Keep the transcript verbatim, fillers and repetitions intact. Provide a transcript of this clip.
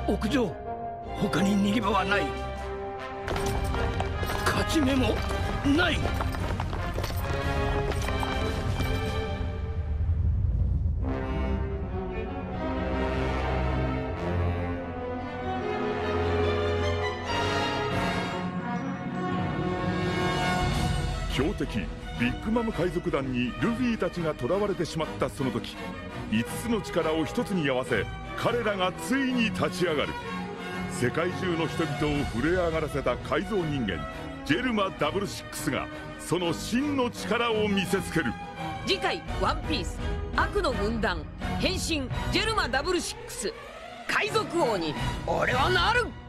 屋上、他に逃げ場はない。勝ち目もない。 強敵ビッグマム海賊団にルフィたちが囚われてしまったその時、いつつの力を一つに合わせ彼らがついに立ち上がる。世界中の人々を震え上がらせた改造人間ジェルマダブルシックスがその真の力を見せつける。 次回ワンピース悪の軍団変身ジェルマダブルシックス海賊王に俺はなる。